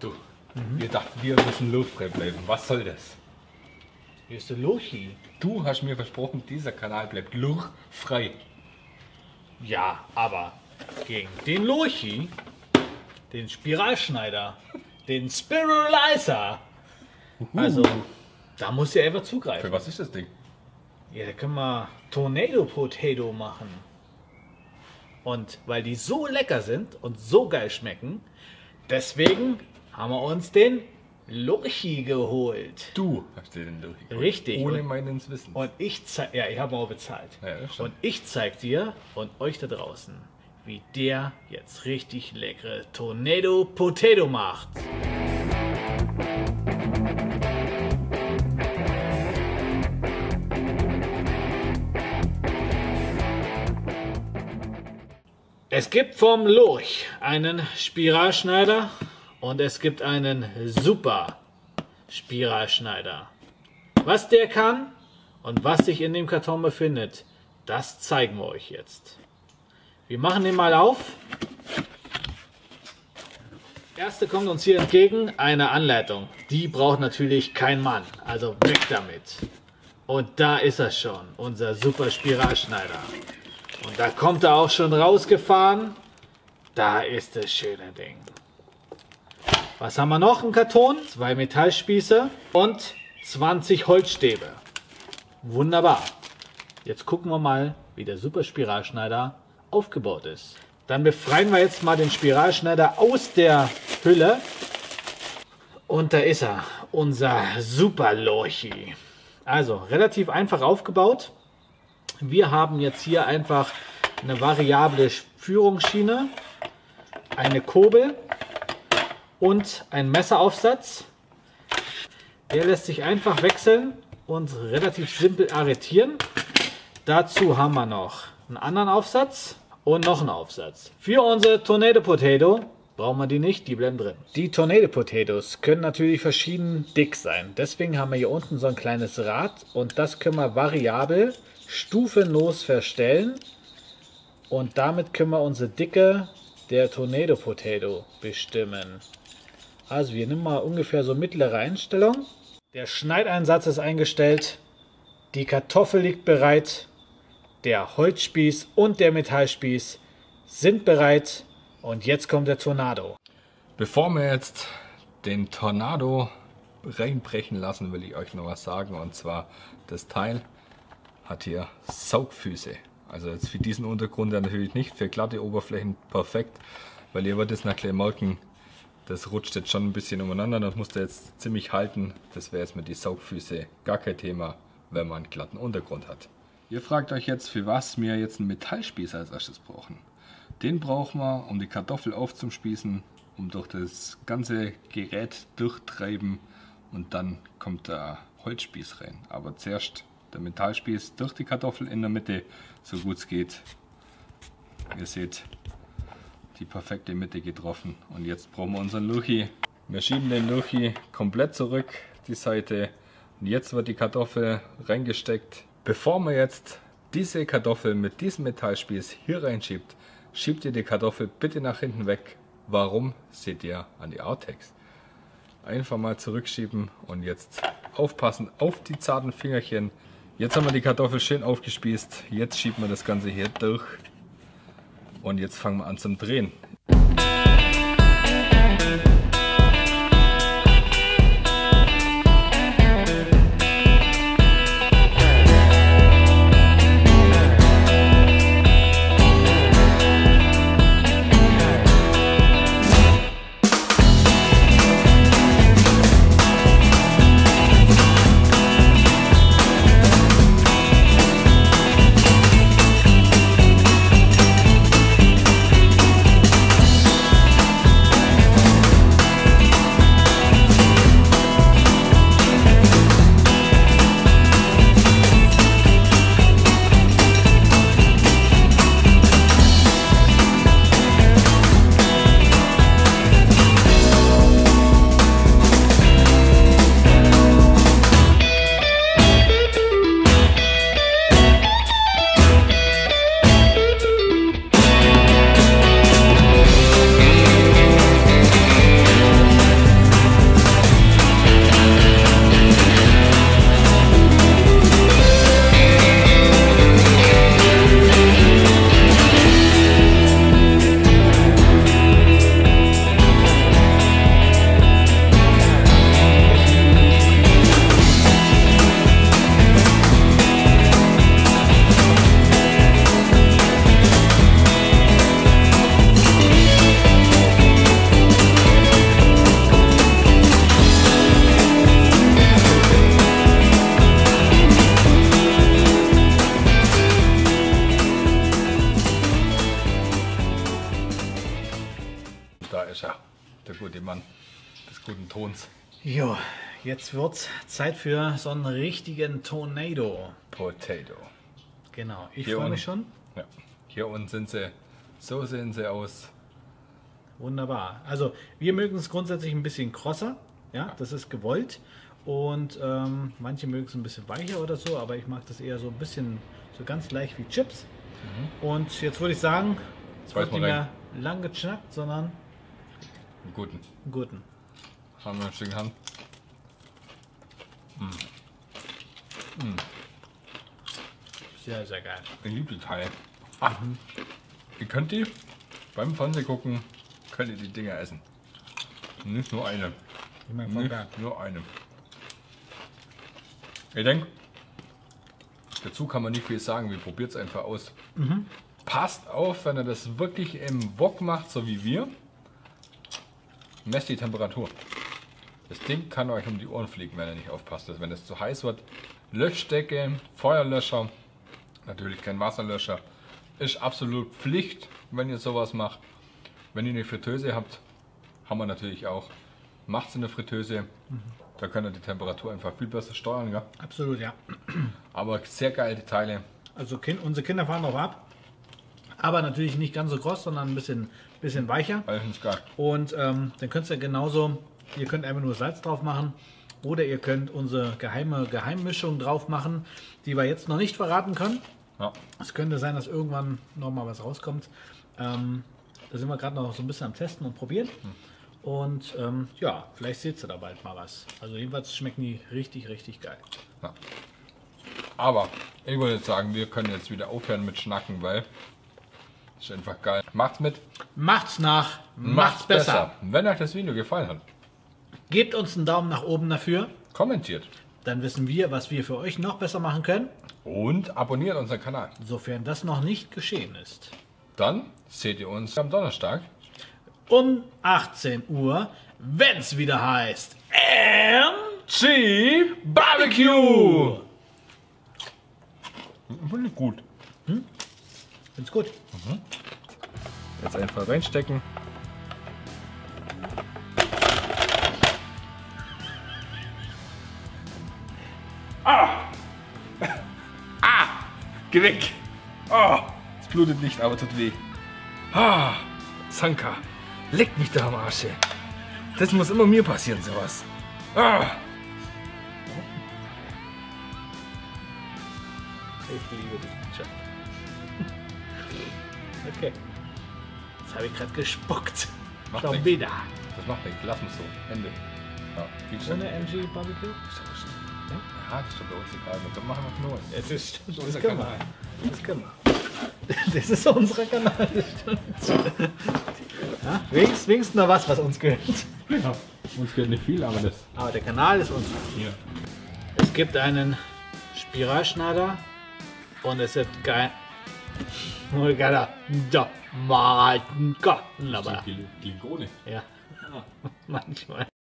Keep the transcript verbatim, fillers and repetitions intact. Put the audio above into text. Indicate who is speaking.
Speaker 1: Du, mhm. wir dachten, wir müssen luftfrei bleiben. Was soll das?
Speaker 2: Hier ist der Lochi.
Speaker 1: Du hast mir versprochen, dieser Kanal bleibt luftfrei.
Speaker 2: Ja, aber gegen den Lochi, den Spiralschneider, den Spiralizer, uh. also da muss ja einfach zugreifen.
Speaker 1: Für was ist das Ding?
Speaker 2: Ja, da können wir Tornado Potato machen. Und weil die so lecker sind und so geil schmecken, deswegen haben wir uns den Lochi geholt.
Speaker 1: Du hast dir den Lochi geholt.
Speaker 2: Richtig.
Speaker 1: Ohne meines Wissens.
Speaker 2: Und ich zeig, ja, ich habe auch bezahlt.
Speaker 1: Ja, das stimmt.
Speaker 2: Und ich zeig dir und euch da draußen, wie der jetzt richtig leckere Tornado Potato macht. Es gibt vom Lurch einen Spiralschneider und es gibt einen Super Spiralschneider. Was der kann und was sich in dem Karton befindet, das zeigen wir euch jetzt. Wir machen den mal auf. Erste kommt uns hier entgegen eine Anleitung. Die braucht natürlich kein Mann, also weg damit. Und da ist er schon, unser Super Spiralschneider. Und da kommt er auch schon rausgefahren. Da ist das schöne Ding. Was haben wir noch im Karton? Zwei Metallspieße und zwanzig Holzstäbe. Wunderbar. Jetzt gucken wir mal, wie der Super Spiralschneider aufgebaut ist. Dann befreien wir jetzt mal den Spiralschneider aus der Hülle. Und da ist er, unser Super Lochi. Also relativ einfach aufgebaut. Wir haben jetzt hier einfach eine variable Führungsschiene, eine Kurbel und einen Messeraufsatz. Der lässt sich einfach wechseln und relativ simpel arretieren. Dazu haben wir noch einen anderen Aufsatz und noch einen Aufsatz. Für unsere Tornado Potato brauchen wir die nicht, die bleiben drin. Die Tornado Potatoes können natürlich verschieden dick sein. Deswegen haben wir hier unten so ein kleines Rad und das können wir variabel stufenlos verstellen. Und damit können wir unsere Dicke der Tornado Potato bestimmen. Also wir nehmen mal ungefähr so mittlere Einstellung. Der Schneideinsatz ist eingestellt. Die Kartoffel liegt bereit. Der Holzspieß und der Metallspieß sind bereit. Und jetzt kommt der Tornado.
Speaker 1: Bevor wir jetzt den Tornado reinbrechen lassen, will ich euch noch was sagen. Und zwar, das Teil hat hier Saugfüße. Also jetzt für diesen Untergrund ja natürlich nicht, für glatte Oberflächen perfekt. Weil ihr werdet es nachher merken, das rutscht jetzt schon ein bisschen umeinander. Das musst ihr jetzt ziemlich halten. Das wäre jetzt mit die Saugfüße gar kein Thema, wenn man einen glatten Untergrund hat. Ihr fragt euch jetzt, für was wir jetzt einen Metallspieß als erstes brauchen. Den brauchen wir, um die Kartoffel aufzuspießen, um durch das ganze Gerät durchtreiben und dann kommt der Holzspieß rein. Aber zuerst der Metallspieß durch die Kartoffel in der Mitte, so gut es geht. Ihr seht, die perfekte Mitte getroffen. Und jetzt brauchen wir unseren Lochi. Wir schieben den Lochi komplett zurück, die Seite. Und jetzt wird die Kartoffel reingesteckt. Bevor man jetzt diese Kartoffel mit diesem Metallspieß hier reinschiebt, schiebt ihr die Kartoffel bitte nach hinten weg. Warum, seht ihr an die Outtakes. Einfach mal zurückschieben und jetzt aufpassen auf die zarten Fingerchen. Jetzt haben wir die Kartoffel schön aufgespießt. Jetzt schieben wir das Ganze hier durch. Und jetzt fangen wir an zum Drehen. des guten Tons.
Speaker 2: Jo, jetzt wird's Zeit für so einen richtigen Tornado.
Speaker 1: Potato.
Speaker 2: Genau, ich
Speaker 1: Hier
Speaker 2: freue
Speaker 1: unten-
Speaker 2: mich schon.
Speaker 1: Ja. Hier unten sind sie, so sehen sie aus.
Speaker 2: Wunderbar. Also wir mögen es grundsätzlich ein bisschen krosser. Ja, das ist gewollt. Und ähm, manche mögen es ein bisschen weicher oder so, aber ich mag das eher so ein bisschen, so ganz leicht wie Chips. Mhm. Und jetzt würde ich sagen, es
Speaker 1: Beiß
Speaker 2: wird
Speaker 1: mal
Speaker 2: nicht
Speaker 1: rein.
Speaker 2: mehr lang geschnackt, sondern
Speaker 1: Einen guten.
Speaker 2: einen guten.
Speaker 1: Haben wir ein Stück Hand.
Speaker 2: Sehr, sehr geil.
Speaker 1: Ich liebe die Teile. Ah, ihr könnt die beim Fernsehen gucken, könnt ihr die Dinger essen. Nicht nur eine.
Speaker 2: Ich meine, voll
Speaker 1: Nicht
Speaker 2: geil.
Speaker 1: nur eine. Ich denke, dazu kann man nicht viel sagen, wir probiert es einfach aus. Passt auf, wenn ihr das wirklich im Wok macht, so wie wir. Messt die Temperatur. Das Ding kann euch um die Ohren fliegen, wenn ihr nicht aufpasst. Also wenn es zu heiß wird, Löschdecke, Feuerlöscher, natürlich kein Wasserlöscher, ist absolut Pflicht, wenn ihr sowas macht. Wenn ihr eine Fritteuse habt, haben wir natürlich auch. Macht es in der Fritteuse, da könnt ihr die Temperatur einfach viel besser steuern. Gell?
Speaker 2: Absolut, ja.
Speaker 1: Aber sehr geil die Teile.
Speaker 2: Also kind, unsere Kinder fahren drauf ab. Aber natürlich nicht ganz so kross, sondern ein bisschen, bisschen weicher.
Speaker 1: Alles geil.
Speaker 2: Und ähm, dann könnt ihr genauso, ihr könnt einfach nur Salz drauf machen oder ihr könnt unsere geheime Geheimmischung drauf machen, die wir jetzt noch nicht verraten können.
Speaker 1: Ja.
Speaker 2: Es könnte sein, dass irgendwann noch mal was rauskommt. Ähm, da sind wir gerade noch so ein bisschen am Testen und probieren. Und ähm, ja, vielleicht seht ihr da bald mal was. Also jedenfalls schmecken die richtig, richtig geil.
Speaker 1: Ja. Aber ich würde jetzt sagen, wir können jetzt wieder aufhören mit Schnacken, weil das ist einfach geil. Macht's mit,
Speaker 2: Macht's nach, macht's besser.
Speaker 1: Wenn euch das Video gefallen hat,
Speaker 2: Gebt uns einen Daumen nach oben dafür.
Speaker 1: kommentiert
Speaker 2: Dann wissen wir, was wir für euch noch besser machen können,
Speaker 1: und abonniert unseren Kanal.
Speaker 2: sofern das noch nicht geschehen ist.
Speaker 1: Dann seht ihr uns am Donnerstag.
Speaker 2: Um achtzehn Uhr, wenn's wieder heißt M
Speaker 1: G Barbecue! Finde ich gut.
Speaker 2: Find's gut.
Speaker 1: Jetzt einfach reinstecken. Ah! Ah! Geh weg! Oh! Es blutet nicht, aber tut weh. Ah! Sanka! Leck mich da am Arsch! ey. Das muss immer mir passieren, sowas. Ah!
Speaker 2: Ich liebe dich. Ciao. Okay. Jetzt habe ich gerade gespuckt.
Speaker 1: Macht
Speaker 2: Schon
Speaker 1: nichts.
Speaker 2: wieder.
Speaker 1: Das macht nichts. Lass uns so. Ende. Ja, viel
Speaker 2: Ohne
Speaker 1: schneller.
Speaker 2: M G Barbecue?
Speaker 1: Ja, das ist doch bei uns egal. Dann machen wir es neu.
Speaker 2: Es ist, das
Speaker 1: unser
Speaker 2: können wir.
Speaker 1: Kanal.
Speaker 2: Das können wir. Das ist unser Kanal. Das stimmt. Ja, wenigstens, wenigstens noch was, was uns gehört.
Speaker 1: Ja, uns gehört nicht viel, aber das
Speaker 2: Aber der Kanal ist unser.
Speaker 1: hier.
Speaker 2: Es gibt einen Spiralschneider und es gibt kein. Oh, geiler. Da, mal, aber.
Speaker 1: Die Ligone.
Speaker 2: Ja, manchmal.